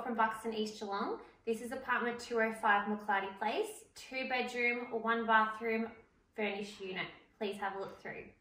from Buxton, East Geelong. This is apartment 205 McLarty Place, 2 bedroom, 1 bathroom, furnished unit. Please have a look through.